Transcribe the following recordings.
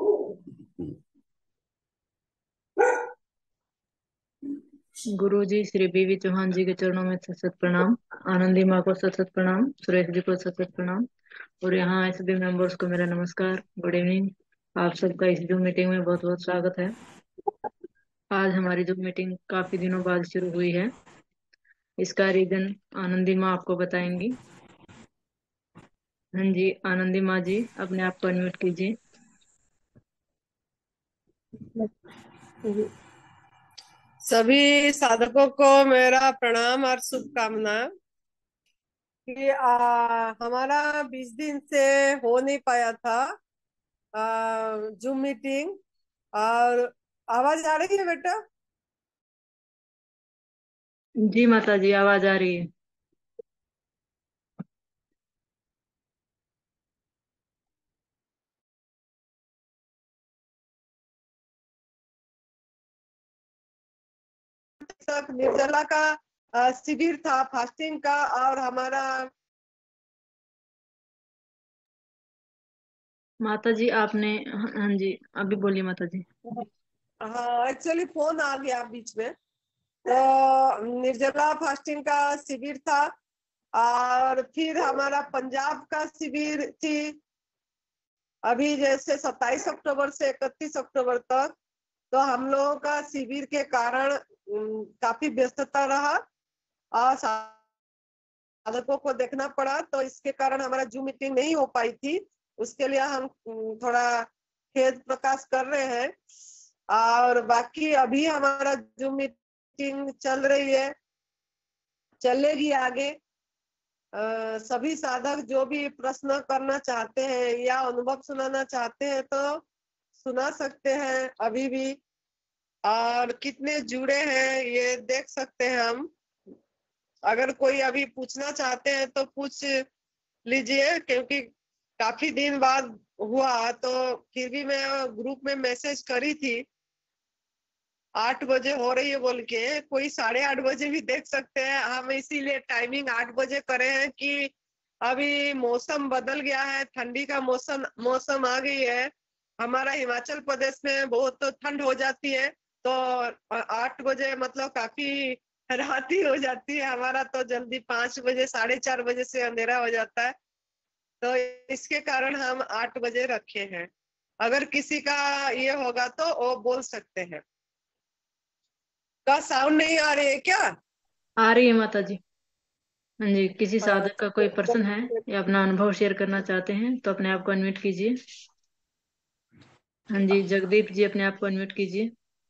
गुरु जी श्री बीवी चौहान जी के चरणों में सत सत प्रणाम। आनंदी माँ को सत सत प्रणाम। सुरेश जी को सत सत प्रणाम। और यहाँ आए सभी मेंबर्स को मेरा नमस्कार, गुड इवनिंग। आप सबका इस जूम मीटिंग में बहुत बहुत स्वागत है। आज हमारी जूम मीटिंग काफी दिनों बाद शुरू हुई है। इसका रीजन आनंदी माँ आपको बताएंगी। हाँ जी, आनंदी माँ जी अपने आप को अनम्यूट कीजिए। सभी साधकों को मेरा प्रणाम और शुभकामना कि हमारा 20 दिन से हो नहीं पाया था जूम मीटिंग। और आवाज आ रही है बेटा? जी माता जी, आवाज आ रही है। तक निर्जला का शिविर था, फास्टिंग का। और हमारा माता जी आपने, हाँ जी अभी बोलिए माता जी। हाँ, एक्चुअली फोन आ गया बीच में। तो निर्जला फास्टिंग का शिविर था। और फिर हमारा पंजाब का शिविर थी अभी, जैसे 27 अक्टूबर से 31 अक्टूबर तक। तो हम लोगों का शिविर के कारण काफी व्यस्तता रहा और साधकों को देखना पड़ा, तो इसके कारण हमारा जूम मीटिंग नहीं हो पाई थी। उसके लिए हम थोड़ा खेद प्रकाश कर रहे हैं। और बाकी अभी हमारा जूम मीटिंग चल रही है, चलेगी आगे। सभी साधक जो भी प्रश्न करना चाहते हैं या अनुभव सुनाना चाहते हैं तो सुना सकते हैं अभी भी। और कितने जुड़े हैं ये देख सकते हैं हम। अगर कोई अभी पूछना चाहते हैं तो पूछ लीजिए, क्योंकि काफी दिन बाद हुआ। तो फिर भी मैं ग्रुप में मैसेज करी थी 8 बजे हो रही है बोल के, कोई 8:30 बजे भी देख सकते हैं। हम इसीलिए टाइमिंग 8 बजे करे हैं कि अभी मौसम बदल गया है, ठंडी का मौसम मौसम आ गई है। हमारा हिमाचल प्रदेश में बहुत तो ठंड हो जाती है, तो 8 बजे मतलब काफी रात ही हो जाती है। हमारा तो जल्दी 5 बजे 4:30 बजे से अंधेरा हो जाता है। तो इसके कारण हम 8 बजे रखे हैं। अगर किसी का ये होगा तो वो बोल सकते हैं। का साउंड नहीं आ रही है क्या? आ रही है माता जी। हाँ जी, किसी हाँ, साधक का कोई प्रश्न है या अपना अनुभव शेयर करना चाहते हैं तो अपने आप को अनम्यूट कीजिए। हाँ जी, जगदीप जी अपने आप को अनम्यूट कीजिए।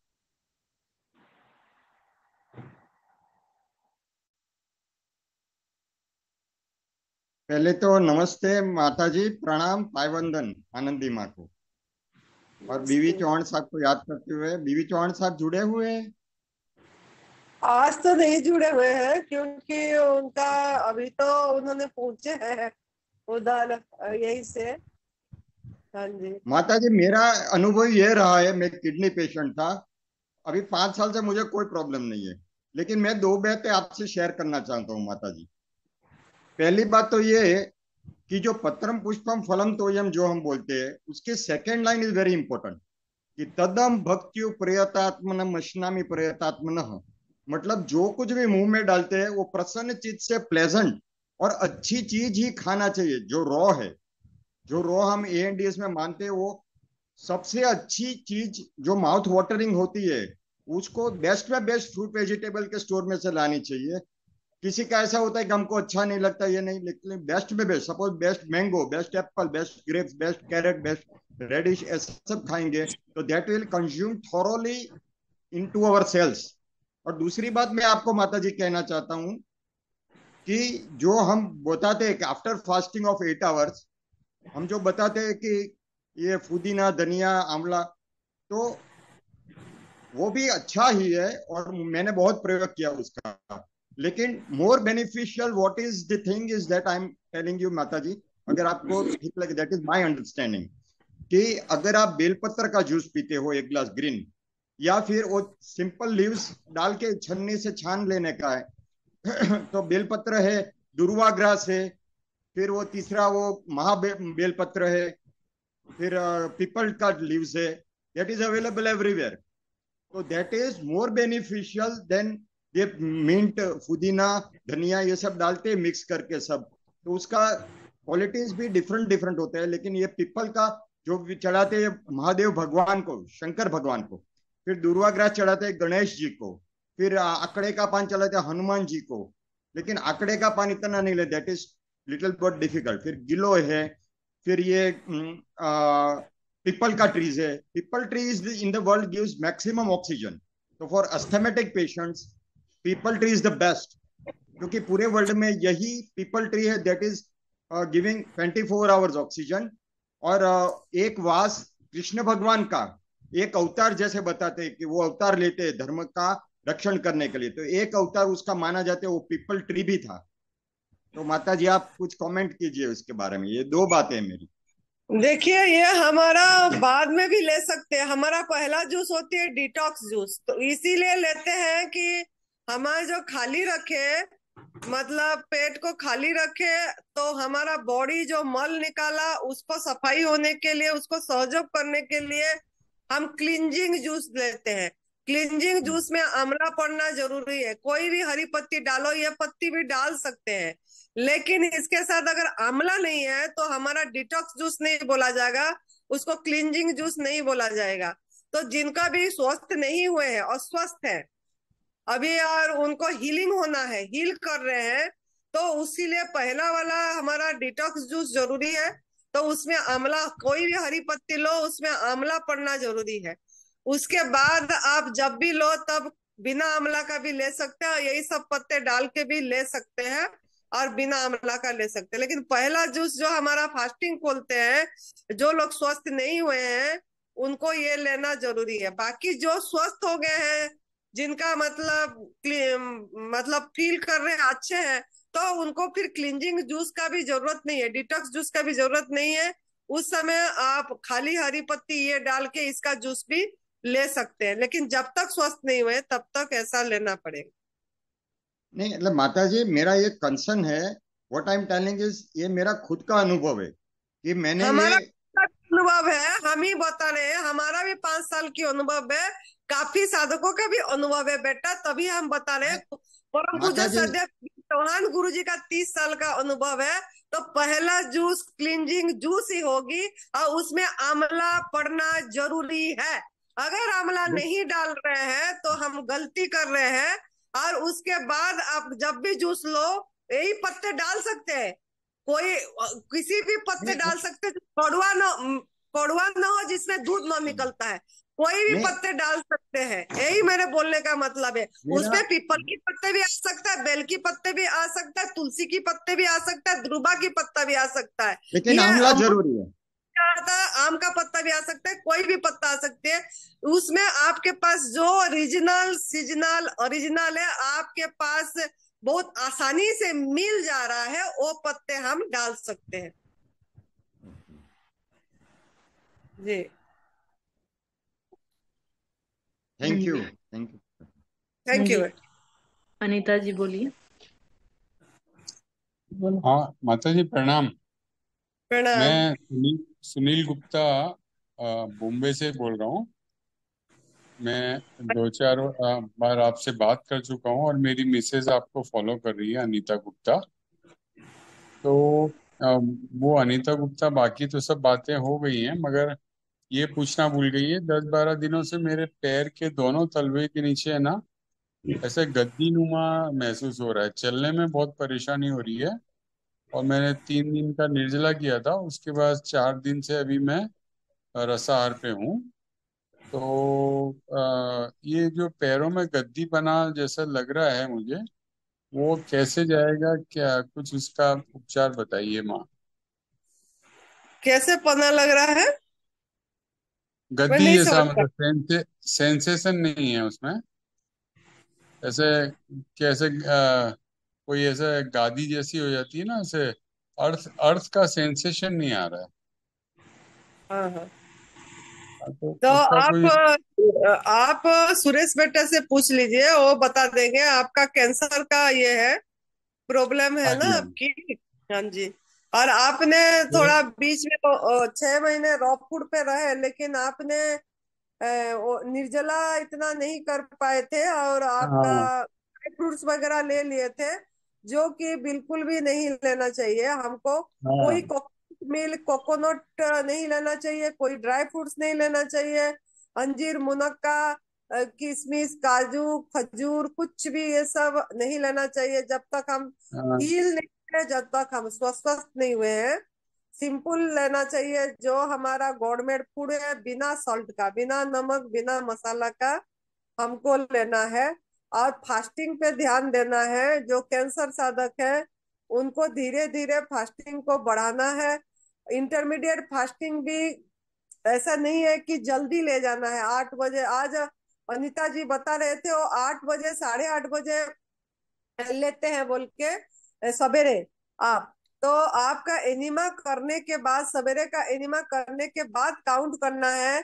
पहले तो नमस्ते माता जी, प्रणाम पायवंदन आनंदी माँ को। और बीवी चौहान साहब को याद करते हुए, बीवी चौहान साहब जुड़े हुए हैं। आज तो नहीं जुड़े हुए हैं क्योंकि उनका अभी तो उन्होंने पूछे हैं उधर यही से। हाँ जी। माता जी मेरा अनुभव ये रहा है, मैं किडनी पेशेंट था। अभी 5 साल से मुझे कोई प्रॉब्लम नहीं है, लेकिन मैं दो बातें आपसे शेयर करना चाहता हूँ माता जी। पहली बात तो ये है कि जो पत्रम पुष्पम फलम तोयम जो हम बोलते हैं, उसकी second line is very important कि तदम भक्त्यु प्रयतात्मन मशनामी प्रयतात्मन। मतलब जो कुछ भी मुंह में डालते हैं वो प्रसन्न चित्त से प्लेजेंट और अच्छी चीज ही खाना चाहिए। जो रॉ है, जो रॉ हम एएनडीएस में मानते हैं, वो सबसे अच्छी चीज जो माउथ वाटरिंग होती है, उसको बेस्ट में बेस्ट फ्रूट वेजिटेबल के स्टोर में से लानी चाहिए। किसी का ऐसा होता है कि हमको अच्छा नहीं लगता ये नहीं, लेकिन बेस्ट में best, suppose best mango, best apple, best grapes, best carrot, best radish, ऐसा सब खाएंगे तो that will consume thoroughly into our cells. और दूसरी बात मैं आपको माता जी कहना चाहता हूं कि जो हम बताते हैं कि आफ्टर फास्टिंग ऑफ 8 आवर्स, हम जो बताते हैं कि ये पुदीना धनिया आंवला, तो वो भी अच्छा ही है और मैंने बहुत प्रयोग किया उसका। लेकिन more beneficial what is the thing is that I am telling you माता जी, अगर आपको ठीक लगे, दैट इज माय अंडरस्टैंडिंग, कि अगर आप बेलपत्र का जूस पीते हो 1 गिलास ग्रीन, या फिर वो सिंपल लीव्स डाल के छन्नी से छान लेने का है तो बेलपत्र है, दुर्वा ग्रास है, फिर वो तीसरा वो महाबेलपत्र है, फिर पीपल का लीव्स है, दैट इज अवेलेबल एवरीवेयर। तो that is more beneficial than ये मिंट, पुदीना, धनिया ये सब डालते हैं मिक्स करके सब। तो उसका क्वालिटीज भी डिफरेंट डिफरेंट होते हैं। लेकिन ये पीपल का जो चढ़ाते हैं महादेव भगवान को, शंकर भगवान को, फिर दुर्वाग्रास चढ़ाते हैं गणेश जी को, फिर आकड़े का पान चढ़ाते हैं हनुमान जी को। लेकिन आकड़े का पान इतना नहीं ले, दैट इज लिटिल बहुत डिफिकल्ट। फिर गिलो है, फिर ये पीपल का ट्रीज है। Peepal tree is in the world gives maximum oxygen. तो for asthmatic patients peepal tree is the best, क्योंकि पूरे वर्ल्ड में यही पीपल ट्री है that is giving 24 hours oxygen. और एक वास कृष्ण भगवान का एक अवतार जैसे बताते हैं कि वो अवतार लेते हैं धर्म का रक्षण करने के लिए, तो एक अवतार उसका माना जाता है, वो पीपल ट्री भी था। तो माता जी आप कुछ कमेंट कीजिए उसके बारे में। ये दो बातें हैं मेरी। देखिए, ये हमारा बाद में भी ले सकते हैं। हमारा पहला जूस होती है डिटॉक्स जूस, तो इसीलिए लेते हैं कि हमारा जो खाली रखे, मतलब पेट को खाली रखे, तो हमारा बॉडी जो मल निकाला उसको सफाई होने के लिए, उसको सहयोग करने के लिए हम क्लींजिंग जूस लेते हैं। क्लींजिंग जूस में आंवला पड़ना जरूरी है। कोई भी हरी पत्ती डालो, ये पत्ती भी डाल सकते हैं, लेकिन इसके साथ अगर आंवला नहीं है तो हमारा डिटॉक्स जूस नहीं बोला जाएगा, उसको क्लींजिंग जूस नहीं बोला जाएगा। तो जिनका भी स्वस्थ नहीं हुए हैं, अस्वस्थ है अभी, और उनको हीलिंग होना है, हील कर रहे हैं, तो उसीलिए पहला वाला हमारा डिटॉक्स जूस जरूरी है। तो उसमें आंवला, कोई भी हरी पत्ती लो उसमें आंवला पड़ना जरूरी है। उसके बाद आप जब भी लो तब बिना आंवला का भी ले सकते हैं, और यही सब पत्ते डाल के भी ले सकते हैं, और बिना आंवला का ले सकते हैं। लेकिन पहला जूस जो हमारा फास्टिंग खोलते हैं, जो लोग स्वस्थ नहीं हुए हैं उनको ये लेना जरूरी है। बाकी जो स्वस्थ हो गए हैं, जिनका मतलब फील कर रहे हैं, अच्छे हैं, तो उनको फिर क्लींजिंग जूस का भी जरूरत नहीं है, डिटॉक्स जूस का भी जरूरत नहीं है। उस समय आप खाली हरी पत्ती ये डाल के इसका जूस भी ले सकते हैं, लेकिन जब तक स्वस्थ नहीं हुए तब तक ऐसा लेना पड़ेगा। नहीं मतलब माता जी मेरा ये कंसर्न है, what I am telling is ये मेरा खुद का अनुभव है कि मैंने ये। हमारा अनुभव है, हम ही बता रहे हैं, हमारा भी 5 साल की अनुभव है, काफी साधकों का भी अनुभव है बेटा, तभी हम बता रहे हैं। परम माता पूज्य जी सदैव चौहान गुरु जी का 30 साल का अनुभव है। तो पहला जूस क्लींजिंग जूस ही होगी, और उसमें आंवला पड़ना जरूरी है। अगर आंवला नहीं डाल रहे हैं तो हम गलती कर रहे हैं। और उसके बाद आप जब भी जूस लो, यही पत्ते डाल सकते हैं, कोई किसी भी पत्ते नहीं डाल सकते हैं, कड़वा न हो, जिसमें दूध न निकलता है, कोई भी नहीं पत्ते डाल सकते हैं। यही मेरे बोलने का मतलब है। मेरा उसमें पीपल की पत्ते भी आ सकता है, बेल की पत्ते भी आ सकता है, तुलसी की पत्ते भी आ सकता है, दुर्बा की पत्ता भी आ सकता है। लेकिन ये आंवला अमरूद जरूरी है। का आता है, आम का पत्ता भी आ सकता है, कोई भी पत्ता आ सकते हैं। उसमें आपके पास जो रीजनल सीजनल ओरिजिनल है, आपके पास बहुत आसानी से मिल जा रहा है, वो पत्ते हम डाल सकते हैं जी। थैंक हाँ यू, जी। Thank you. हाँ थैंक यू। जी, अनीता जी बोलिए। हाँ माता जी प्रणाम। प्रणाम। मैं सुनील सुनील गुप्ता बॉम्बे से बोल रहा हूँ। मैं दो चार बार आपसे बात कर चुका हूँ और मेरी मिसेज आपको फॉलो कर रही है, अनीता गुप्ता। तो वो अनीता गुप्ता, बाकी तो सब बातें हो गई हैं, मगर ये पूछना भूल गई है। 10-12 दिनों से मेरे पैर के दोनों तलवे के नीचे है ना, ऐसे गद्दी नुमा महसूस हो रहा है, चलने में बहुत परेशानी हो रही है। और मैंने 3 दिन का निर्जला किया था, उसके बाद 4 दिन से अभी मैं रसाहार पे हूँ। तो ये जो पैरों में गद्दी बना जैसा लग रहा है मुझे, वो कैसे जाएगा? क्या कुछ उसका उपचार बताइए माँ। कैसे पता लग रहा है? मैं गद्दी नहीं जैसा, समझ पा। मतलब सेंसेशन नहीं है उसमें, ऐसे कैसे कोई ऐसे गादी जैसी हो जाती है ना, ऐसे अर्थ अर्थ का सेंसेशन नहीं आ रहा है। हाँ हाँ। तो तो उसका कोई। आप सुरेश बेटे से पूछ लीजिए, वो बता देंगे। आपका कैंसर का ये है, प्रॉब्लम है हाँ ना जी हाँ। आपकी। हाँ जी। और आपने थोड़ा बीच में 6 महीने रॉ फूड पे रहे, लेकिन आपने वो निर्जला इतना नहीं कर पाए थे, और आपका हाँ ड्राई फ्रूट्स वगैरह ले लिए थे, जो कि बिल्कुल भी नहीं लेना चाहिए हमको। कोई हाँ कोकोनट मिल्क, कोकोनट नहीं लेना चाहिए, कोई ड्राई फ्रूट्स नहीं लेना चाहिए, अंजीर, मुनक्का, किशमिश, काजू, खजूर, कुछ भी ये सब नहीं लेना चाहिए जब तक हम हाँ हील नहीं हुए, जब तक हम स्वस्थ नहीं हुए हैं। सिंपल लेना चाहिए, जो हमारा गवर्नमेंट फूड है, बिना सॉल्ट का, बिना नमक, बिना मसाला का हमको लेना है। और फास्टिंग पे ध्यान देना है। जो कैंसर साधक है उनको धीरे धीरे फास्टिंग को बढ़ाना है। इंटरमीडिएट फास्टिंग भी ऐसा नहीं है कि जल्दी ले जाना है। 8 बजे आज अनिता जी बता रहे थे, वो 8 बजे, 8:30 बजे लेते हैं बोल के, सवेरे। आप तो आपका एनिमा करने के बाद, सवेरे का एनिमा करने के बाद काउंट करना है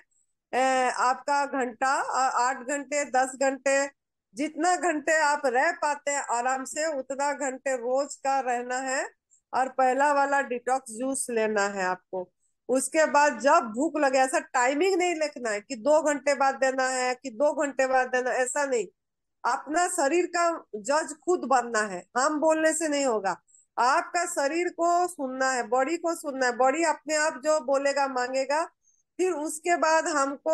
आपका घंटा। 8 घंटे, 10 घंटे, जितना घंटे आप रह पाते हैं आराम से, उतना घंटे रोज का रहना है। और पहला वाला डिटॉक्स जूस लेना है आपको। उसके बाद जब भूख लगे, ऐसा टाइमिंग नहीं लिखना है कि 2 घंटे बाद देना है कि 2 घंटे बाद देना, ऐसा नहीं। अपना शरीर का जज खुद बनना है, हम बोलने से नहीं होगा। आपका शरीर को सुनना है, बॉडी को सुनना है। बॉडी अपने आप जो बोलेगा, मांगेगा। फिर उसके बाद हमको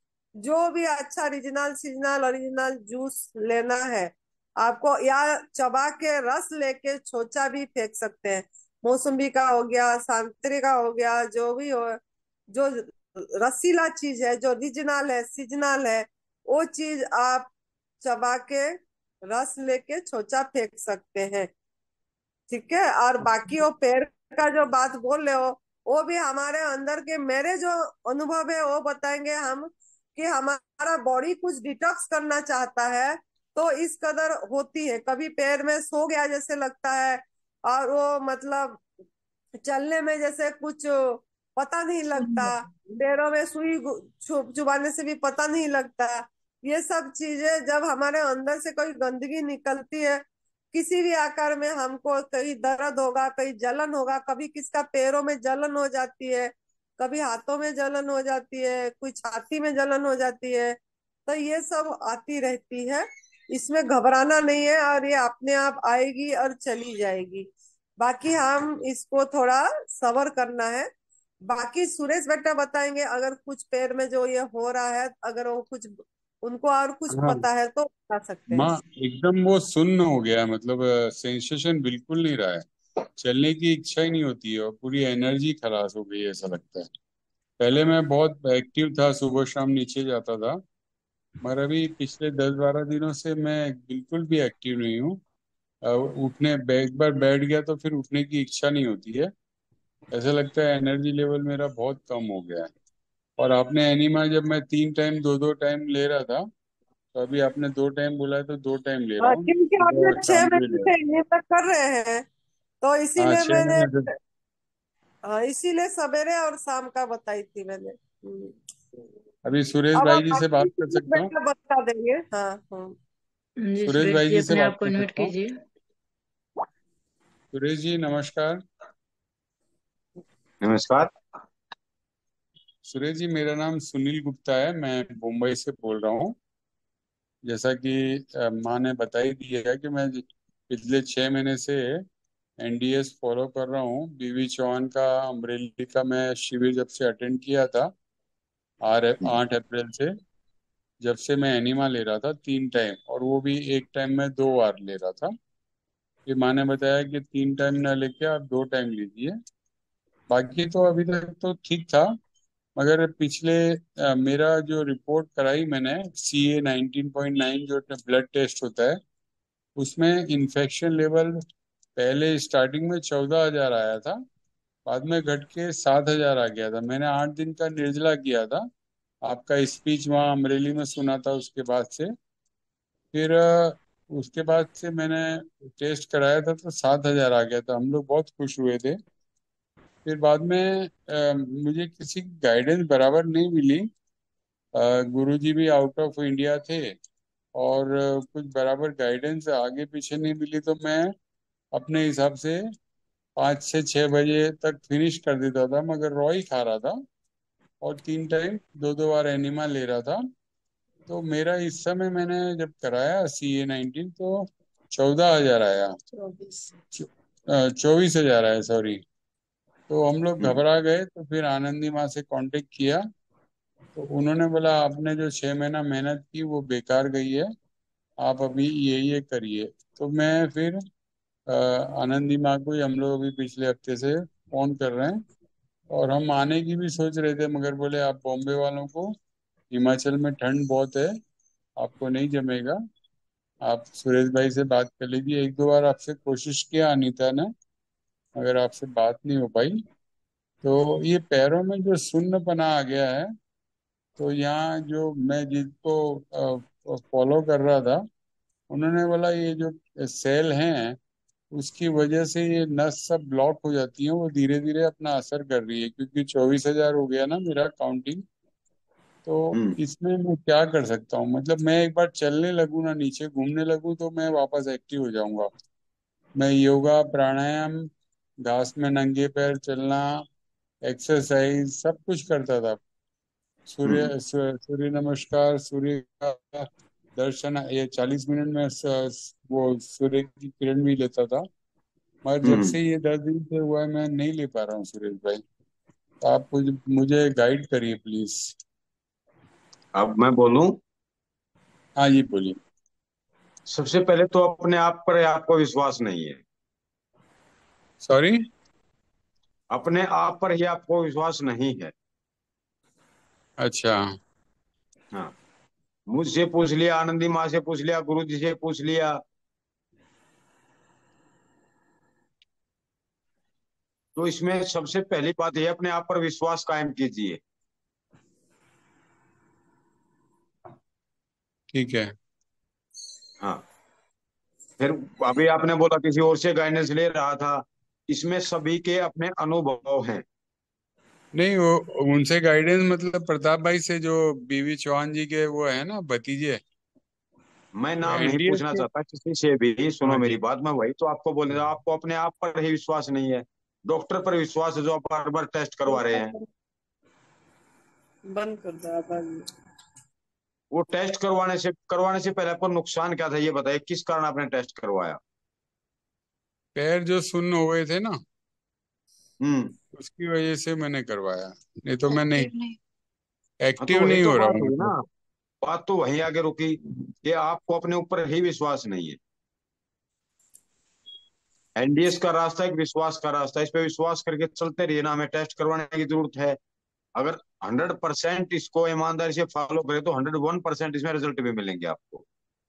जो भी अच्छा रीजनल, सीजनल, ओरिजिनल जूस लेना है आपको, या चबा के रस लेके छोचा भी फेंक सकते हैं। मौसम्बी का हो गया, संतरे का हो गया, जो भी हो, जो रसीला चीज है, जो रीजनल है, सीजनल है, वो चीज आप चबा के रस लेके छोचा फेंक सकते हैं। ठीक है। और बाकी वो पेड़ का जो बात बोल रहे हो, वो भी हमारे अंदर के, मेरे जो अनुभव है वो बताएंगे हम, कि हमारा बॉडी कुछ डिटॉक्स करना चाहता है तो इस कदर होती है। कभी पैर में सो गया जैसे लगता है, और वो मतलब चलने में जैसे कुछ पता नहीं लगता, पैरों में सुई चुभाने से भी पता नहीं लगता। ये सब चीजें जब हमारे अंदर से कोई गंदगी निकलती है, किसी भी आकार में, हमको कहीं दर्द होगा, कहीं जलन होगा, कभी किसका पैरों में जलन हो जाती है, कभी हाथों में जलन हो जाती है, कोई छाती में जलन हो जाती है, तो ये सब आती रहती है। इसमें घबराना नहीं है, और ये अपने आप आएगी और चली जाएगी। बाकी हम इसको थोड़ा सबर करना है। बाकी सुरेश बेटा बताएंगे, अगर कुछ पैर में जो ये हो रहा है, अगर वो कुछ उनको और कुछ हाँ। पता है तो बता सकते हैं। माँ एकदम वो सुन्न हो गया है, मतलब सेंसेशन बिल्कुल नहीं रहा है, चलने की इच्छा ही नहीं होती है और पूरी एनर्जी खलास हो गई है ऐसा लगता है। पहले मैं बहुत एक्टिव था, सुबह शाम नीचे जाता था, मगर अभी पिछले 10-12 दिनों से मैं बिल्कुल भी एक्टिव नहीं हूँ। एक बार बैठ गया तो फिर उठने की इच्छा नहीं होती है। ऐसा लगता है एनर्जी लेवल मेरा बहुत कम हो गया है। और आपने एनिमा जब मैं 3 टाइम 2-2 टाइम ले रहा था, तो अभी आपने 2 टाइम बोला है तो 2 टाइम ले रहा हाँ, हूँ, क्योंकि सुबह आपने और छह शाम को ही ले महीने रहा से हूँ। ये तक कर रहे हैं, तो हाँ इसीलिए छह मैंने, महीने से। हाँ, इसीलिए सवेरे और शाम का बताई थी मैंने। अभी सुरेश अब भाई आप जी से बाकी बात कर चीज़ सकता हूँ? बेटा बता देंगे। हाँ, हाँ। जी सुरेश सुरेश भाई जी, जी से अपने बात आप को कर इनवाइट सकता हूँ? कीजिए। सुरेश जी नमस्कार। नमस्कार। सुरेश जी, मेरा नाम सुनील गुप्ता है, मैं मुंबई से बोल रहा हूँ। जैसा कि माँ ने बता ही दिया है कि मैं पिछले 6 महीने से एनडीएस फॉलो कर रहा हूँ। बीवी चौहान का अमरेली का मैं शिविर जब से अटेंड किया था, 8 अप्रैल से, जब से मैं एनिमा ले रहा था 3 टाइम, और वो भी एक टाइम में 2 बार ले रहा था। फिर माँ ने बताया कि 3 टाइम ना लेके आप 2 टाइम लीजिए। बाकी तो अभी तक तो ठीक था, मगर पिछले मेरा जो रिपोर्ट कराई मैंने, CA 19.9 जो ब्लड टेस्ट होता है, उसमें इन्फेक्शन लेवल पहले स्टार्टिंग में 14,000 आया था, बाद में घट के 7,000 आ गया था। मैंने 8 दिन का निर्जला किया था, आपका स्पीच वहाँ अमरेली में सुना था। उसके बाद से फिर उसके बाद से मैंने टेस्ट कराया था तो 7,000 आ गया था, हम लोग बहुत खुश हुए थे। फिर बाद में मुझे किसी गाइडेंस बराबर नहीं मिली। गुरुजी भी आउट ऑफ इंडिया थे, और कुछ बराबर गाइडेंस आगे पीछे नहीं मिली, तो मैं अपने हिसाब से 5 से 6 बजे तक फिनिश कर देता था, मगर रॉ ही खा रहा था और 3 टाइम 2-2 बार एनिमा ले रहा था। तो मेरा इस समय मैंने जब कराया CA-19 तो 14,000 आया, 24,000 आया, सॉरी। तो हम लोग घबरा गए, तो फिर आनंदी माँ से कांटेक्ट किया, तो उन्होंने बोला आपने जो 6 महीना मेहनत की वो बेकार गई है, आप अभी ये करिए। तो मैं फिर आनंदी माँ को ही हम लोग अभी पिछले हफ्ते से फोन कर रहे हैं, और हम आने की भी सोच रहे थे, मगर बोले आप बॉम्बे वालों को, हिमाचल में ठंड बहुत है, आपको नहीं जमेगा। आप सुरेश भाई से बात कर लीजिए। 1-2 बार आपसे कोशिश किया अनीता ने, मगर आपसे बात नहीं हो पाई। तो ये पैरों में जो सुन्नपना आ गया है, तो यहाँ जो मैं जिसको फॉलो कर रहा था, उन्होंने बोला ये जो सेल हैं उसकी वजह से ये नस सब ब्लॉक हो जाती हैं, वो धीरे धीरे अपना असर कर रही है, क्योंकि 24,000 हो गया ना मेरा काउंटिंग। तो इसमें मैं क्या कर सकता हूँ? मतलब मैं एक बार चलने लगूँ ना, नीचे घूमने लगूँ, तो मैं वापस एक्टिव हो जाऊंगा। मैं योगा प्राणायाम, घास में नंगे पैर चलना, एक्सरसाइज सब कुछ करता था। सूर्य नमस्कार, सूर्य का दर्शन, ये 40 मिनट में वो सूर्य की किरण भी लेता था। मगर जब से ये 10 दिन से हुआ है, मैं नहीं ले पा रहा हूँ सुरेश भाई। तो आप मुझे गाइड करिए प्लीज। अब मैं बोलूं? हाँ जी, बोलिए। सबसे पहले तो अपने आप पर आपको विश्वास नहीं है। सॉरी? अपने आप पर ही आपको विश्वास नहीं है। अच्छा। हाँ, मुझसे पूछ लिया, आनंदी माँ से पूछ लिया, गुरु जी से पूछ लिया, तो इसमें सबसे पहली बात यह अपने आप पर विश्वास कायम कीजिए। ठीक है। हाँ, फिर अभी आपने बोला किसी और से गाइडेंस ले रहा था, इसमें सभी के अपने अनुभव हैं। नहीं, वो उनसे गाइडेंस मतलब प्रताप भाई से, जो बीवी चौहान जी के वो है ना भतीजे, मैं वो नाम नहीं एनडीएस पूछना के। चाहता किसी से भी, सुनो हाँ मेरी जी। बात। मैं वही तो आपको बोल रहा हूँ, आपको अपने आप पर ही विश्वास नहीं है। डॉक्टर पर विश्वास है जो आप बार बार टेस्ट करवा रहे हैं। बंद कर दो आवाज। वो टेस्ट करवाने से पहले आपको नुकसान क्या था ये बताइए, किस कारण आपने टेस्ट करवाया? पैर जो सुन्न हो गए थे ना, हम्म। उसकी वजह से मैंने करवाया, नहीं तो मैं नहीं, हाँ, तो एक्टिव वही नहीं तो हो रहा बात हूँ हुई ना। मतलब। बात तो वहीं आगे रुकी कि आपको अपने ऊपर ही विश्वास नहीं है। एनडीएस का रास्ता एक विश्वास का रास्ता है, इस पे विश्वास करके चलते रहिए ना, हमें टेस्ट करवाने की जरूरत है। अगर 100% इसको ईमानदारी से फॉलो करें तो 101% इसमें रिजल्ट भी मिलेंगे आपको।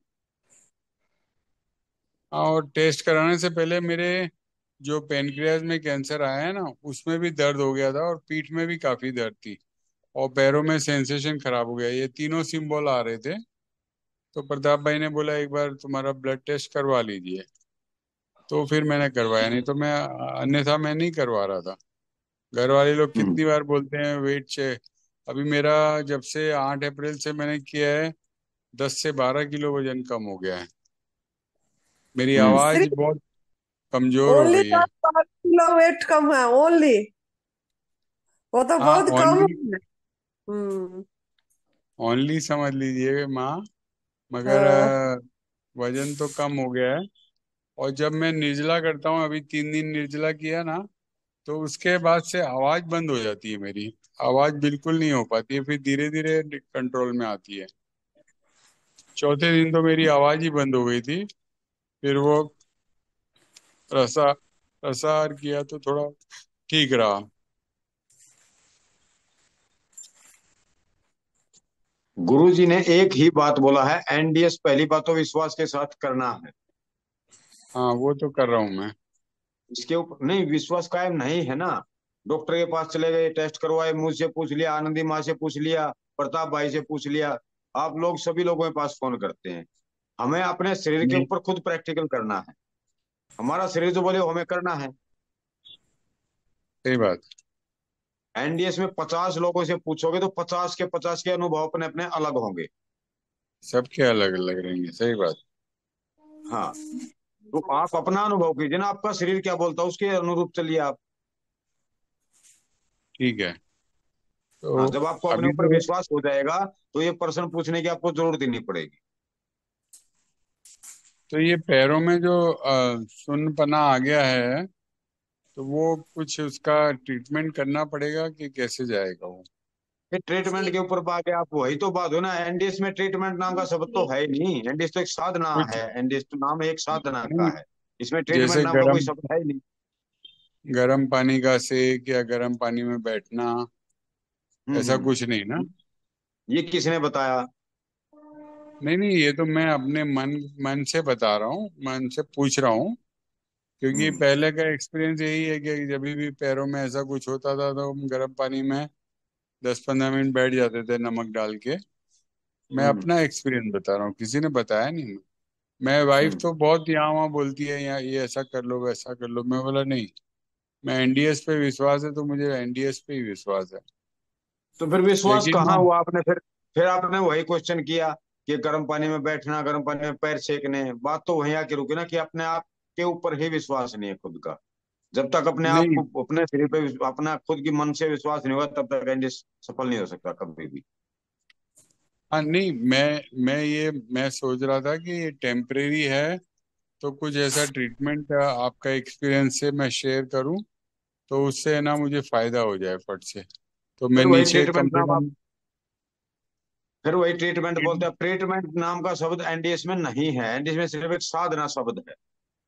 हाँ, और टेस्ट कराने से पहले मेरे जो पेनक्रियाज में कैंसर आया है ना, उसमें भी दर्द हो गया था, और पीठ में भी काफी दर्द थी, और पैरों में सेंसेशन खराब हो गया। ये तीनों सिंबल आ रहे थे। तो प्रताप भाई ने बोला एक बार तुम्हारा ब्लड टेस्ट करवा लीजिए, तो फिर मैंने करवाया, नहीं तो मैं अन्यथा मैं नहीं करवा रहा था। घर वाले लोग हम्म। कितनी बार बोलते हैं वेट चेक। अभी मेरा जब से 8 अप्रैल से मैंने किया है, 10 से 12 किलो वजन कम हो गया है। मेरी हम्म। आवाज सिर्फ बहुत कमजोर हो ओनली गई है। 10 किलो वेट कम है ओनली। वो तो हाँ, बहुत कम ओनली, है। हम्म। ओनली समझ लीजिए माँ, मगर हाँ। वजन तो कम हो गया है। और जब मैं निर्जला करता हूँ, अभी 3 दिन निर्जला किया ना, तो उसके बाद से आवाज बंद हो जाती है मेरी। आवाज बिल्कुल नहीं हो पाती है, फिर धीरे धीरे कंट्रोल में आती है। चौथे दिन तो मेरी आवाज ही बंद हो गई थी। फिर वो प्रसार प्रसार किया तो थोड़ा ठीक रहा। गुरु जी ने एक ही बात बोला है, एनडीएस पहली बात तो विश्वास के साथ करना है। हाँ, वो तो कर रहा हूँ मैं। इसके ऊपर नहीं विश्वास कायम नहीं है ना। डॉक्टर के पास चले गए, टेस्ट करवाए, मुझसे पूछ लिया, आनंदी माँ से पूछ लिया, प्रताप भाई से पूछ लिया, आप लोग सभी लोगों के पास फोन करते हैं। हमें अपने शरीर के नहीं, ऊपर खुद प्रैक्टिकल करना है। हमारा शरीर जो बोले वो हमें करना है। सही बात। एनडीएस में 50 लोगों से पूछोगे तो 50 के 50 के अनुभव अपने अपने अलग होंगे। सबके अलग अलग रहेंगे, सही बात। हाँ, तो आप अपना अनुभव कीजिए ना, आपका शरीर क्या बोलता है उसके अनुरूप चलिए आप। ठीक है। हाँ, तो जब आपको अपने अभी ऊपर तो विश्वास हो जाएगा तो ये प्रश्न पूछने की आपको जरूरत ही नहीं पड़ेगी। ये पैरों में जो सुन्नपना आ गया है, तो वो कुछ उसका ट्रीटमेंट करना पड़ेगा कि कैसे जाएगा वो? फिर ट्रीटमेंट के ऊपर बात है, आप वही तो बात हो ना, एनडीएस में ट्रीटमेंट नाम का शब्द तो है ही नहीं। एनडीएस तो एक साधना कुछ है, एनडीएस तो नाम एक साधना का नहीं, है। इसमें ट्रीटमेंट जैसे नाम का कोई शब्द है ही नहीं। गर्म पानी का सेक या गर्म पानी में बैठना, ऐसा कुछ नहीं ना? ये किसने बताया? नहीं नहीं, ये तो मैं अपने मन मन से बता रहा हूँ, मन से पूछ रहा हूँ। क्योंकि हम्म पहले का एक्सपीरियंस यही है कि जब भी पैरों में ऐसा कुछ होता था तो हम गर्म पानी में 10-15 मिनट बैठ जाते थे नमक डाल के। मैं हम्म अपना एक्सपीरियंस बता रहा हूँ, किसी ने बताया नहीं। मैं वाइफ हम्म। तो बहुत यहाँ वहाँ बोलती है, यहाँ ये ऐसा कर लो वैसा कर लो, मैं बोला नहीं, मैं एनडीएस पे विश्वास है तो मुझे एनडीएस पे ही विश्वास है। तो फिर विश्वास लेकिन कहाँ मैं हुआ आपने? फिर आपने वही क्वेश्चन किया कि गर्म पानी में बैठना, गर्म पानी में पैर सेकने, बात तो वहीं आके रुकी ना कि अपने आप के ऊपर ही विश्वास नहीं है खुद का। जब तक अपने आप नहीं, को, अपने शरीर पे अपना खुद की मन से विश्वास नहीं होगा, तब तक एनडीएस सफल नहीं हो सकता कभी भी। हाँ नहीं, मैं सोच रहा था कि ये टेम्परेरी है, तो कुछ ऐसा ट्रीटमेंट आपका एक्सपीरियंस से मैं शेयर करूं, तो उससे ना मुझे फायदा हो जाए फट से। तो मैं फिर वही नीचे कम ट्रीटमेंट से नाम आप कम फिर वही ट्रीटमेंट बोलते हैं। ट्रीटमेंट नाम का शब्द एनडीएस में नहीं है, एनडीएस में सिर्फ एक साधना शब्द है।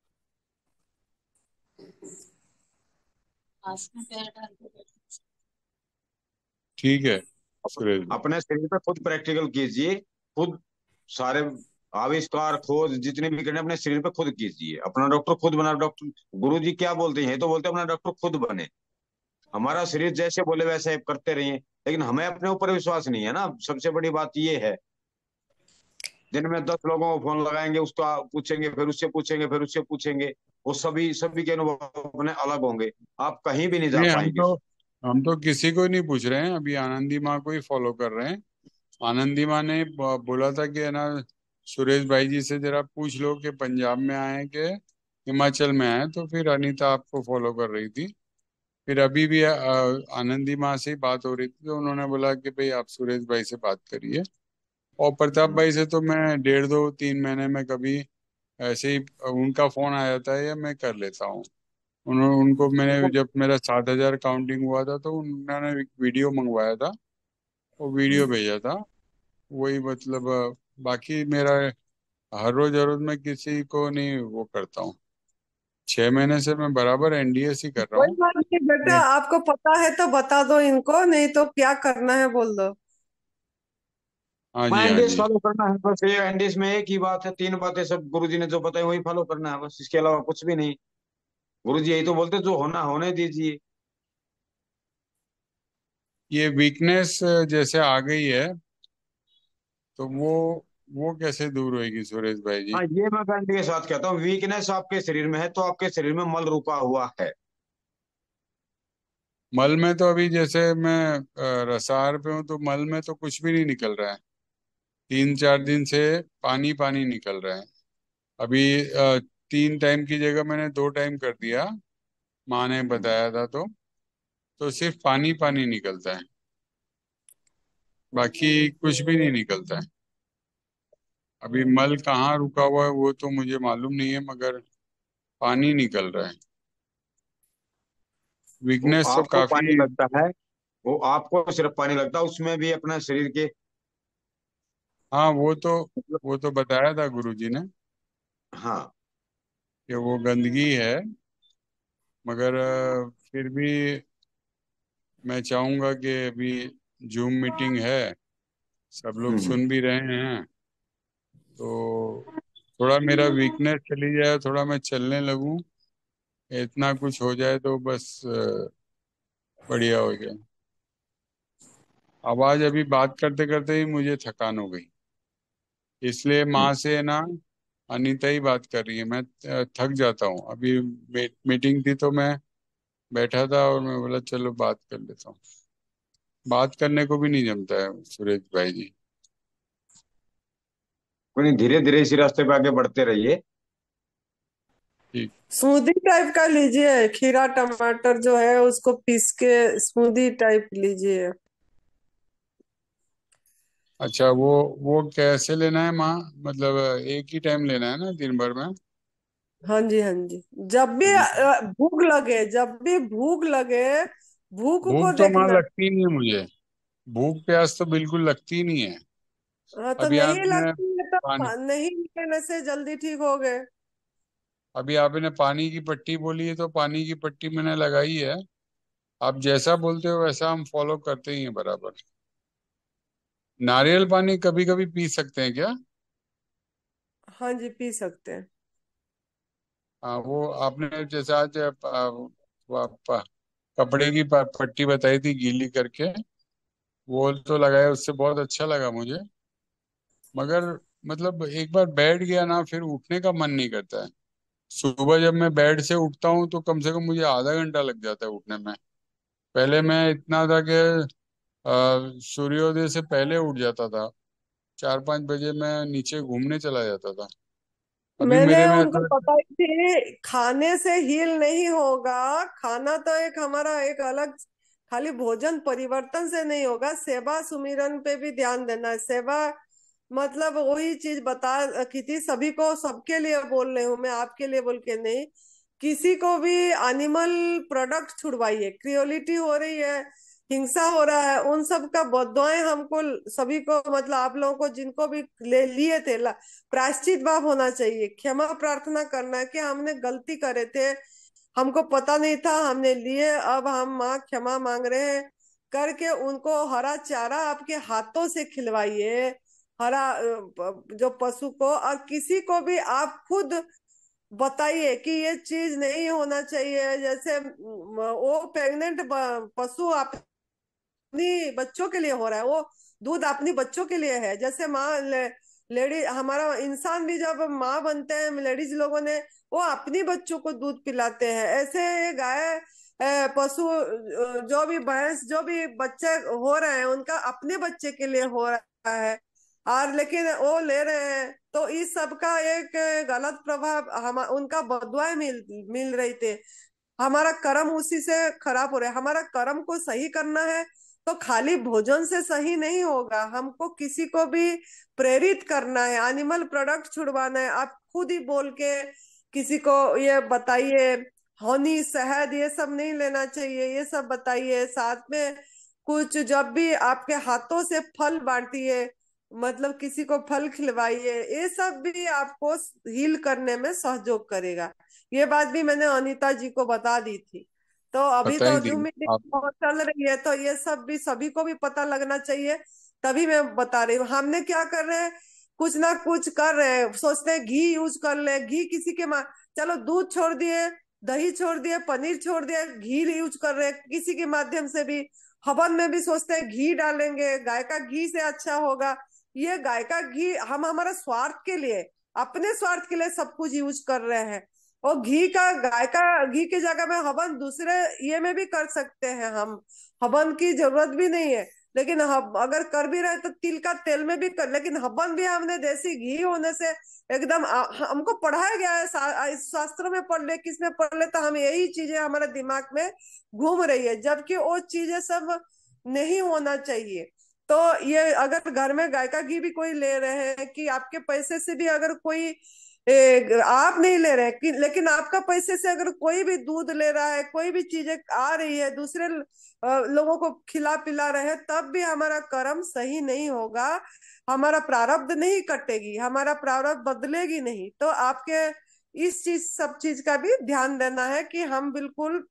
ठीक है सुरेश भाई। अपने शरीर पे खुद प्रैक्टिकल कीजिए, खुद सारे आविष्कार खोज जितने भी करने अपने शरीर पे खुद कीजिए। अपना डॉक्टर खुद बना। डॉक्टर गुरु जी क्या बोलते हैं, तो बोलते हैं अपना डॉक्टर खुद बने। हमारा शरीर जैसे बोले वैसे करते रहिए, लेकिन हमें अपने ऊपर विश्वास नहीं है ना, सबसे बड़ी बात ये है। दिन में 10 लोगों को फोन लगाएंगे, उसका पूछेंगे, फिर उससे पूछेंगे, फिर उससे पूछेंगे, वो सभी सभी के अनुभव अपने अलग होंगे। आप कहीं भी नहीं जा नहीं, पाएंगे। हम तो किसी को नहीं पूछ रहे हैं, अभी आनंदी माँ को ही फॉलो कर रहे हैं। आनंदी माँ ने बोला था कि है ना, सुरेश भाई जी से जरा पूछ लो कि पंजाब में आए कि हिमाचल में आए, तो फिर अनीता आपको फॉलो कर रही थी। फिर अभी भी आनंदी माँ से ही बात हो रही थी, तो उन्होंने बोला कि भाई आप सुरेश भाई से बात करिए। और प्रताप भाई से तो मैं 1.5-2-3 महीने में कभी ऐसे ही उनका फोन आ जाता है या मैं कर लेता हूँ। उनको मैंने जब मेरा 7,000 काउंटिंग हुआ था तो उन्होंने एक वीडियो मंगवाया था, वो वीडियो भेजा था। वही मतलब बाकी मेरा हर रोज मैं किसी को नहीं वो करता हूँ। 6 महीने से मैं बराबर एनडीएस ही कर रहा कोई हूँ। बात नहीं बेटा, ये- आपको पता है तो बता दो इनको, नहीं तो क्या करना है बोल दो। हाँ हाँ, जी, हाँ एनडीएस जी। फॉलो करना है बस। ये एनडीएस में एक ही बात है, 3 बातें सब गुरुजी ने जो बताई वही फॉलो करना है बस, इसके अलावा कुछ भी नहीं। गुरुजी यही तो बोलते जो होना होने दीजिए। ये वीकनेस जैसे आ गई है, तो वो कैसे दूर होएगी सुरेश भाई जी? हाँ, ये मैं गारंटी के साथ कहता हूँ, वीकनेस आपके शरीर में है तो आपके शरीर में मल रुका हुआ है। मल में तो अभी जैसे मैं रसार पे हूँ, तो मल में तो कुछ भी नहीं निकल रहा है। 3-4 दिन से पानी पानी निकल रहा है। अभी 3 टाइम की जगह मैंने 2 टाइम कर दिया, माँ ने बताया था। तो सिर्फ पानी पानी निकलता है, बाकी कुछ भी नहीं निकलता है। अभी मल कहाँ रुका हुआ है वो तो मुझे मालूम नहीं है, मगर पानी निकल रहा है। वो वीकनेस तो आपको पानी काफी। लगता है, वो आपको सिर्फ पानी लगता है, उसमें भी अपने शरीर के हाँ, वो तो मतलब। वो तो बताया था गुरुजी ने हाँ। कि वो गंदगी है, मगर फिर भी मैं चाहूंगा कि अभी जूम मीटिंग है, सब लोग हम्म सुन भी रहे हैं, तो थोड़ा मेरा वीकनेस चली जाए, थोड़ा मैं चलने लगूं, इतना कुछ हो जाए तो बस बढ़िया हो जाए। आवाज अभी बात करते करते ही मुझे थकान हो गई, इसलिए हम्म। माँ से ना अनीता ही बात कर रही है। मैं थक जाता हूँ। अभी मीटिंग थी तो मैं बैठा था और मैं बोला चलो बात कर लेता हूँ। बात करने को भी नहीं जमता है सुरेश भाई जी। कोई नहीं, धीरे धीरे इसी रास्ते पे आगे बढ़ते रहिए। ठीक। स्मूदी टाइप का लीजिए, खीरा टमाटर जो है उसको पीस के स्मूदी टाइप लीजिए। अच्छा, वो कैसे लेना है माँ? मतलब एक ही टाइम लेना है ना दिन भर में? हाँ जी, हाँ जी। जब भी भूख लगे, जब भी भूख लगे, भूख भूख को तो माँ देखना। लगती नहीं है मुझे। भूख प्यास तो बिल्कुल लगती ही नहीं है। हाँ, तो अभी नहीं आपने लगती है तो पानी नहीं लेने से जल्दी ठीक हो गए। अभी आपने पानी की पट्टी बोली है, तो पानी की पट्टी मैंने लगाई है। आप जैसा बोलते हो वैसा हम फॉलो करते ही हैं बराबर। नारियल पानी कभी कभी पी सकते हैं क्या? हाँ जी, पी सकते हैं। हाँ, वो आपने जैसे आज कपड़े की पट्टी बताई थी गीली करके, वो तो लगाया, उससे बहुत अच्छा लगा मुझे। मगर मतलब एक बार बैठ गया ना, फिर उठने का मन नहीं करता है। सुबह जब मैं बेड से उठता हूँ तो कम से कम मुझे आधा घंटा लग जाता है उठने में। पहले मैं इतना था कि सूर्योदय से पहले उठ जाता था। 4-5 बजे मैं नीचे घूमने चला जाता था। अभी मैंने मेरे में उनको बताई थी, खाने से हील नहीं होगा। खाना तो एक हमारा एक अलग, खाली भोजन परिवर्तन से नहीं होगा, सेवा सुमिरन पे भी ध्यान देना है। सेवा मतलब वही चीज बता की थी सभी को, सबके लिए बोल रही हूँ मैं, आपके लिए बोल के नहीं। किसी को भी एनिमल प्रोडक्ट छुड़वाइए, क्रियोलिटी हो रही है, हिंसा हो रहा है, उन सब का बददुआएं हमको सभी को, मतलब आप लोगों को जिनको भी ले लिए थे, प्रायश्चित भाव होना चाहिए, क्षमा प्रार्थना करना है कि हमने गलती करे थे, हमको पता नहीं था, हमने लिए, अब हम माँ क्षमा मांग रहे हैं करके उनको हरा चारा आपके हाथों से खिलवाइए। हरा जो पशु को, और किसी को भी आप खुद बताइए कि ये चीज नहीं होना चाहिए। जैसे वो प्रेग्नेंट पशु अपनी बच्चों के लिए हो रहा है, वो दूध अपनी बच्चों के लिए है। जैसे माँ लेडी, हमारा इंसान भी जब माँ बनते हैं लेडीज लोगों ने, वो अपनी बच्चों को दूध पिलाते हैं। ऐसे ये गाय पशु जो भी भैंस, जो भी बच्चे हो रहे हैं उनका अपने बच्चे के लिए हो रहा है, और लेकिन वो ले रहे हैं, तो इस सब का एक गलत प्रभाव हम उनका बदुआएं मिल रही थी। हमारा कर्म उसी से खराब हो रहा है। हमारा कर्म को सही करना है तो खाली भोजन से सही नहीं होगा, हमको किसी को भी प्रेरित करना है, एनिमल प्रोडक्ट छुड़वाना है। आप खुद ही बोल के किसी को ये बताइए, हनी शहद ये सब नहीं लेना चाहिए, ये सब बताइए। साथ में कुछ जब भी आपके हाथों से फल बांटिए, मतलब किसी को फल खिलवाइए, ये सब भी आपको हील करने में सहयोग करेगा। ये बात भी मैंने अनीता जी को बता दी थी। तो अभी बता तो ही जूम दी आप। मीटिंग चल रही है, तो ये सब भी सभी को भी पता लगना चाहिए। तभी मैं बता रही हूँ, हमने क्या कर रहे हैं, कुछ ना कुछ कर रहे हैं, सोचते हैं घी यूज कर ले, घी किसी के चलो दूध छोड़ दिए, दही छोड़ दिए, पनीर छोड़ दिए, घी यूज कर रहे हैं किसी के माध्यम से भी। हवन में भी सोचते हैं घी डालेंगे, गाय का घी से अच्छा होगा। ये गाय का घी हम हमारा स्वार्थ के लिए, अपने स्वार्थ के लिए सब कुछ यूज कर रहे हैं। और घी का, गाय का घी की जगह में हवन दूसरे ये में भी कर सकते हैं हम, हवन की जरूरत भी नहीं है। लेकिन हम अगर कर भी रहे तो तिल का तेल में भी कर, लेकिन हवन भी हमने देसी घी होने से एकदम हमको पढ़ाया गया है, शास्त्रों में पढ़ ले, किस में पढ़ ले, तो हम यही चीजें हमारे दिमाग में घूम रही है, जबकि वो चीजें सब नहीं होना चाहिए। तो ये अगर घर में गाय का घी भी कोई ले रहे हैं, कि आपके पैसे से भी अगर कोई आप नहीं ले रहे हैं लेकिन आपका पैसे से अगर कोई भी दूध ले रहा है, कोई भी चीजें आ रही है, दूसरे लोगों को खिला पिला रहे हैं, तब भी हमारा कर्म सही नहीं होगा, हमारा प्रारब्ध नहीं कटेगी, हमारा प्रारब्ध बदलेगी नहीं। तो आपके इस चीज, सब चीज का भी ध्यान देना है कि हम बिल्कुल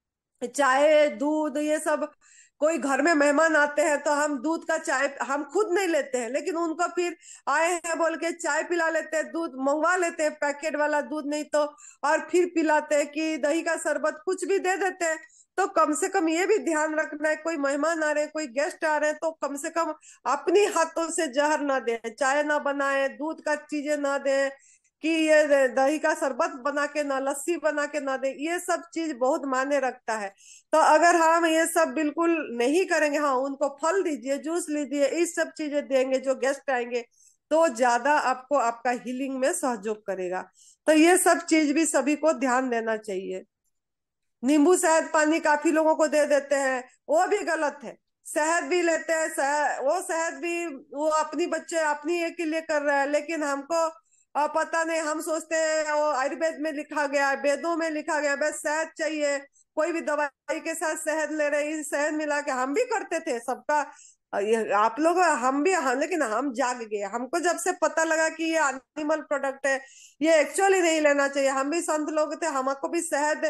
चाय दूध ये सब, कोई घर में मेहमान आते हैं तो हम दूध का चाय हम खुद नहीं लेते हैं, लेकिन उनको फिर आए हैं बोल के चाय पिला लेते हैं, दूध मंगवा लेते हैं पैकेट वाला दूध, नहीं तो और फिर पिलाते हैं कि दही का शरबत कुछ भी दे देते हैं। तो कम से कम ये भी ध्यान रखना है, कोई मेहमान आ रहे हैं, कोई गेस्ट आ रहे हैं, तो कम से कम अपनी हाथों से जहर ना दे, चाय ना बनाए, दूध का चीजें ना दे, कि ये दही का शरबत बना के ना, लस्सी बना के ना दे। ये सब चीज बहुत मायने रखता है। तो अगर हम ये सब बिल्कुल नहीं करेंगे, हाँ उनको फल दीजिए, जूस लीजिए, इस सब चीजें देंगे जो गेस्ट आएंगे, तो ज्यादा आपको आपका हीलिंग में सहयोग करेगा। तो ये सब चीज भी सभी को ध्यान देना चाहिए। नींबू शहद पानी काफी लोगों को दे देते हैं, वो भी गलत है। शहद भी लेते हैं, वो शहद भी वो अपनी बच्चे अपनी ये के लिए कर रहे हैं, लेकिन हमको पता नहीं। हम सोचते हैं वो आयुर्वेद में लिखा गया है, वेदों में लिखा गया है, बस शहद चाहिए। कोई भी दवाई के साथ शहद ले रहे हैं, शहद मिला के हम भी करते थे सबका। आप लोग हम भी लेकिन हम जाग गए। हमको जब से पता लगा कि ये एनिमल प्रोडक्ट है, ये एक्चुअली नहीं लेना चाहिए। हम भी संत लोग थे, हमको भी शहद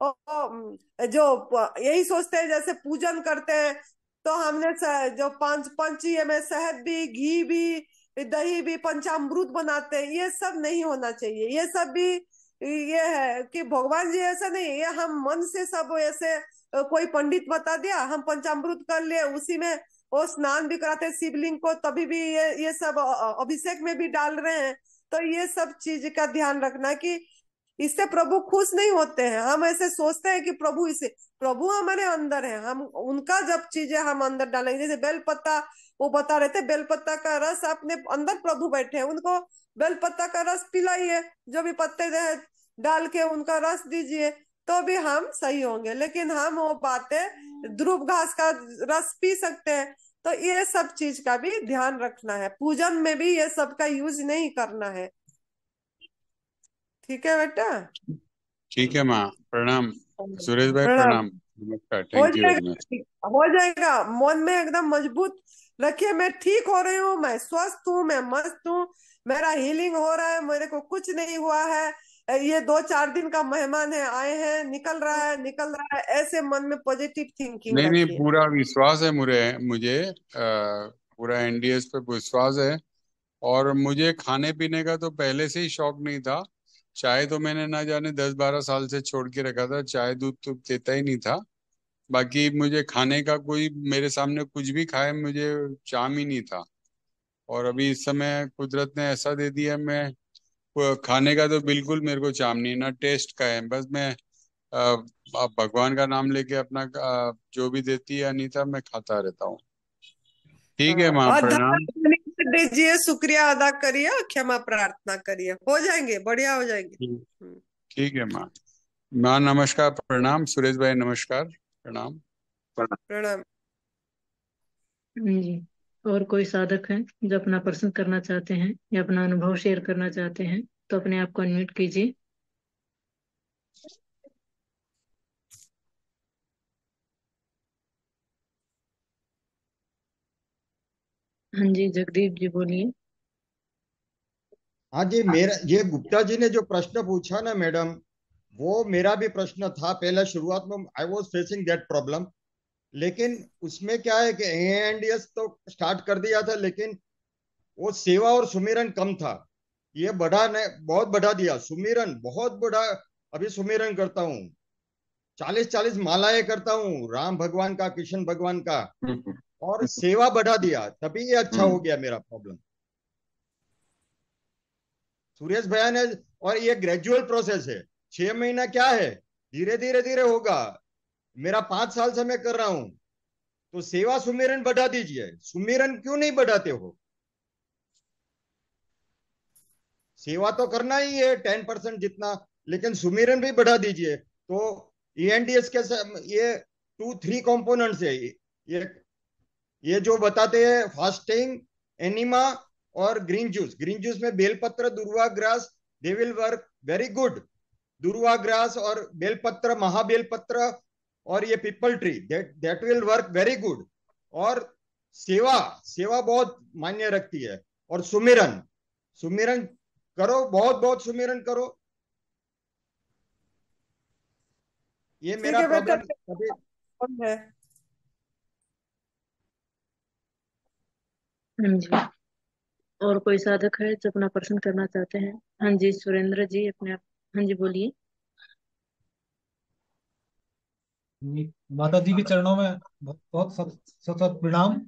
जो यही सोचते हैं जैसे पूजन करते हैं, तो हमने जो पंच ये में शहद भी, घी भी, दही भी, पंचामृत बनाते हैं। ये सब नहीं होना चाहिए। ये सब भी ये है कि भगवान जी ऐसा नहीं, ये हम मन से सब ऐसे कोई पंडित बता दिया, हम पंचामृत कर लिए, उसी में वो स्नान भी कराते हैं शिवलिंग को, तभी भी ये सब अभिषेक में भी डाल रहे हैं। तो ये सब चीज का ध्यान रखना कि इससे प्रभु खुश नहीं होते हैं। हम ऐसे सोचते हैं कि प्रभु हमारे अंदर है, हम उनका जब चीजें हम अंदर डालेंगे, जैसे बेलपत्ता, वो बता रहे थे बेलपत्ता का रस अपने अंदर प्रभु बैठे हैं, उनको बेलपत्ता का रस पिलाइए, जो भी पत्ते डाल के उनका रस दीजिए, तो भी हम सही होंगे। लेकिन हम वो बातें ध्रुव घास का रस पी सकते हैं। तो ये सब चीज का भी ध्यान रखना है, पूजन में भी ये सब का यूज नहीं करना है। ठीक है बेटा। ठीक है माँ, प्रणाम। सुरेश भाई प्रणाम। प्रणाम, नमस्कार, हो थैंक यू वेरी मच। जाएगा, हो जाएगा। मन में एकदम मजबूत रखिए, मैं ठीक हो रही हूँ, मैं स्वस्थ हूँ, मैं मस्त हूँ, मेरा हीलिंग हो रहा है, मेरे को कुछ नहीं हुआ है, ये 2-4 दिन का मेहमान है, आए हैं, निकल रहा है, निकल रहा है। ऐसे मन में पॉजिटिव थिंकिंग नहीं नहीं, रखिए। पूरा विश्वास है मुझे पूरा एनडीएस पे विश्वास है। और मुझे खाने पीने का तो पहले से ही शौक नहीं था। चाय तो मैंने ना जाने 10-12 साल से छोड़ के रखा था, चाय दूध तो देता ही नहीं था। बाकी मुझे खाने का कोई मेरे सामने कुछ भी खाए मुझे चाम ही नहीं था। और अभी इस समय कुदरत ने ऐसा दे दिया, मैं वो खाने का तो बिल्कुल मेरे को चाम नहीं, ना टेस्ट का है। बस मैं आप भगवान का नाम लेके अपना जो भी देती है अनीता, मैं खाता रहता हूँ। ठीक है माँ, और प्रणाम। धन्यवाद दीजिए, शुक्रिया अदा करिए, क्षमा प्रार्थना करिए, हो जाएंगे, बढ़िया हो जाएंगे। ठीक ठीक है माँ। माँ नमस्कार, प्रणाम। सुरेश भाई नमस्कार, प्रणाम। प्रणाम। जी। और कोई साधक है जो अपना प्रश्न करना चाहते हैं या अपना अनुभव शेयर करना चाहते हैं, तो अपने आप को अनम्यूट कीजिए। हाँ जी, जगदीप जी बोलिए। हाँ जी, मेरा ये गुप्ता जी ने जो प्रश्न पूछा ना मैडम, वो मेरा भी प्रश्न था पहले शुरुआत में। I was facing that problem. लेकिन उसमें क्या है कि एएनडीएस तो स्टार्ट कर दिया था, लेकिन वो सेवा और सुमिरन कम था। ये बढ़ा ने बहुत बढ़ा दिया, सुमिरन बहुत बढ़ा। अभी सुमिरन करता हूँ, 40-40 मालाएं करता हूँ, राम भगवान का, कृष्ण भगवान का। और सेवा बढ़ा दिया, तभी ये अच्छा हो गया मेरा प्रॉब्लम। सुरेश भैया ने। और ये ग्रेजुअल प्रोसेस है, 6 महीना क्या है, धीरे धीरे धीरे होगा। मेरा 5 साल से मैं कर रहा हूं। तो सेवा सुमिरन बढ़ा दीजिए। सुमिरन क्यों नहीं बढ़ाते हो? सेवा तो करना ही है 10% जितना, लेकिन सुमिरन भी बढ़ा दीजिए। तो ईएनडीएस के ये 2-3 कंपोनेंट्स है। ये जो बताते हैं फास्टिंग, एनिमा और ग्रीन जूस। ग्रीन जूस में बेलपत्र, दुर्वा grass, they will work very good. दुर्वा ग्रास और बेलपत्र, महाबेलपत्र और ये peepal tree, that will work very good. और सेवा, सेवा बहुत मायने रखती है। और सुमिरन, सुमिरन करो, बहुत बहुत सुमिरन करो। ये ठीक मेरा है बेटा। प्रॉब्लम अभी। कौन है? हाँ जी। और कोई साधक है जो अपना प्रश्न करना चाहते हैं? हाँ जी, सुरेंद्र जी अपने आप। हाँ जी बोलिए। माता जी के चरणों में बहुत बहुत सत सत सत प्रणाम।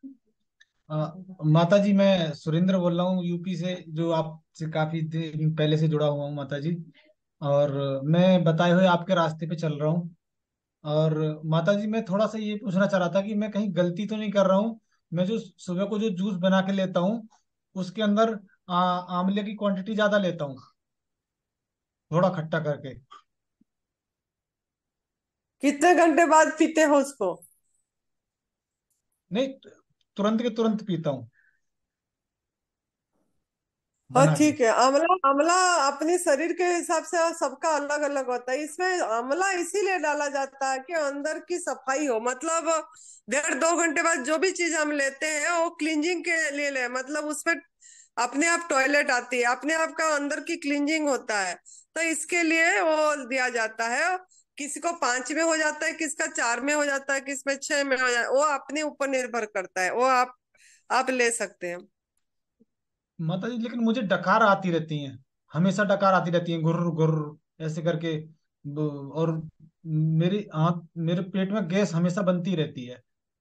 माता जी, मैं सुरेंद्र बोल रहा हूँ यूपी से, जो आपसे काफी दिन पहले से जुड़ा हुआ हूँ माता जी। और मैं बताए हुए आपके रास्ते पे चल रहा हूँ। और माता जी, मैं थोड़ा सा ये पूछना चाह रहा था कि मैं कहीं गलती तो नहीं कर रहा हूँ। मैं जो सुबह को जो जूस बना के लेता हूँ, उसके अंदर आंवले की क्वांटिटी ज्यादा लेता हूँ। थोड़ा खट्टा करके। कितने घंटे बाद पीते हो उसको? नहीं, तुरंत के तुरंत पीता हूँ हाँ बना के। ठीक है। आंवला आंवला अपने शरीर के हिसाब से सबका अलग अलग होता है। इसमें आंवला इसीलिए डाला जाता है कि अंदर की सफाई हो। मतलब 1.5-2 घंटे बाद जो भी चीज हम लेते हैं वो क्लींजिंग के लिए ले, मतलब उसमें अपने आप टॉयलेट आती है, अपने आप का अंदर की क्लींजिंग होता है। तो इसके लिए वो दिया जाता है। किसी को 5 में हो जाता है, किसका 4 में हो जाता है, किसमें 6 में हो जाता है, वो अपने ऊपर निर्भर करता है। वो आप ले सकते हैं। माता जी लेकिन मुझे डकार आती रहती हैं, हमेशा डकार आती रहती हैं, गुर्र गुर्र ऐसे करके। और मेरी आँख, मेरे पेट में गैस हमेशा बनती रहती है।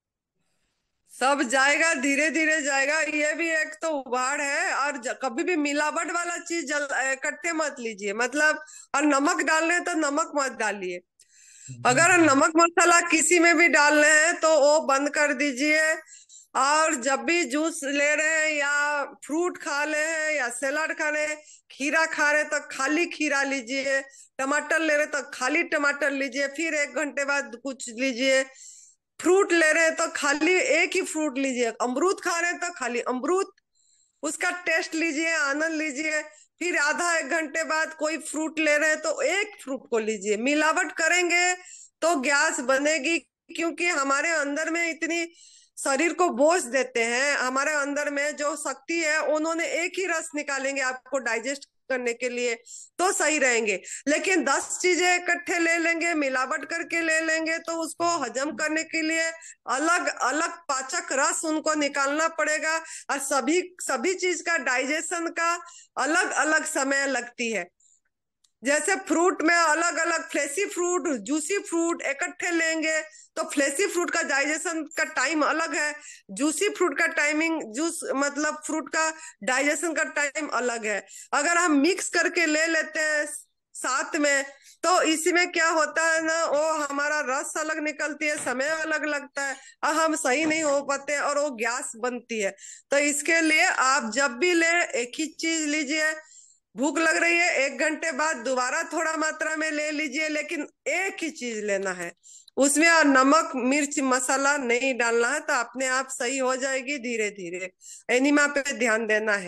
सब जाएगा, धीरे धीरे जाएगा। ये भी एक तो उबाड़ है। और कभी भी मिलावट वाला चीज इकट्ठे मत लीजिए। मतलब और नमक डालने हैं तो नमक मत डालिए। जी अगर जी। नमक मसाला किसी में भी डालने हैं तो वो बंद कर दीजिए। और जब भी जूस ले रहे हैं या फ्रूट खा रहे हैं या सलाद खा रहे हैं, खीरा खा रहे हैं तो खाली खीरा लीजिए। टमाटर ले रहे हैं तो खाली टमाटर लीजिए। फिर 1 घंटे बाद कुछ लीजिए। फ्रूट ले रहे हैं तो खाली एक ही फ्रूट लीजिए। अमरूद खा रहे हैं तो खाली अमरूद, उसका टेस्ट लीजिए, आनंद लीजिए। फिर आधा 1 घंटे बाद कोई फ्रूट ले रहे हैं तो एक फ्रूट को लीजिए। मिलावट करेंगे तो गैस बनेगी। क्योंकि हमारे अंदर में इतनी शरीर को बोझ देते हैं, हमारे अंदर में जो शक्ति है उन्होंने एक ही रस निकालेंगे आपको डाइजेस्ट करने के लिए तो सही रहेंगे। लेकिन 10 चीजें इकट्ठे ले लेंगे, मिलावट करके ले लेंगे तो उसको हजम करने के लिए अलग अलग पाचक रस उनको निकालना पड़ेगा। और सभी सभी चीज का डाइजेशन का अलग अलग समय लगती है। जैसे फ्रूट में अलग अलग फ्लेशी फ्रूट, जूसी फ्रूट इकट्ठे लेंगे तो फ्लेशी फ्रूट का डाइजेशन का टाइम अलग है। जूसी फ्रूट का टाइमिंग, जूस मतलब फ्रूट का डाइजेशन का टाइम अलग है। अगर हम मिक्स करके ले लेते हैं साथ में तो इसी में क्या होता है ना, वो हमारा रस अलग निकलती है, समय अलग लगता है और हम सही नहीं हो पाते और वो गैस बनती है। तो इसके लिए आप जब भी ले एक ही चीज लीजिए। भूख लग रही है 1 घंटे बाद दोबारा थोड़ा मात्रा में ले लीजिए, लेकिन एक ही चीज लेना है। उसमें और नमक मिर्च मसाला नहीं डालना है। तो अपने आप सही हो जाएगी धीरे धीरे। एनिमा पे ध्यान देना है।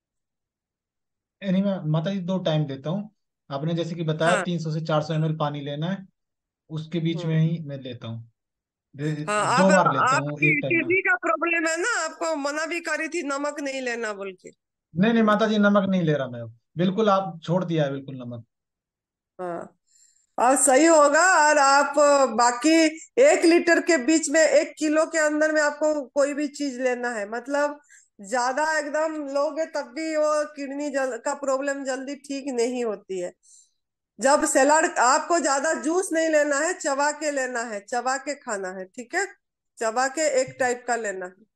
यानी मैं माता जी 2 टाइम देता हूँ। आपने जैसे कि बताया हाँ 300 से 400 ml पानी लेना है, उसके बीच में हम्म। ही मैं लेता हूँ। हाँ दो अब बार लेता हूँ आपकी एक टाइम में। किडनी का प्रॉब्लम है ना, आपको मना भी करी थी नमक नहीं लेना बोल के। नहीं नहीं माता जी, नमक नहीं ले रहा मैं अब, बिल्कुल आप छोड़ दिया है बिल्कुल नमक। हाँ और सही होगा। और आप बाकी 1 लीटर के बीच में 1 किलो के अंदर में आपको कोई भी चीज लेना है। मतलब ज्यादा एकदम लोगे तब भी वो किडनी का प्रॉब्लम जल्दी ठीक नहीं होती है। जब सलाद, आपको ज्यादा जूस नहीं लेना है, चबा के लेना है, चबा के खाना है, ठीक है। चबा के एक टाइप का लेना है।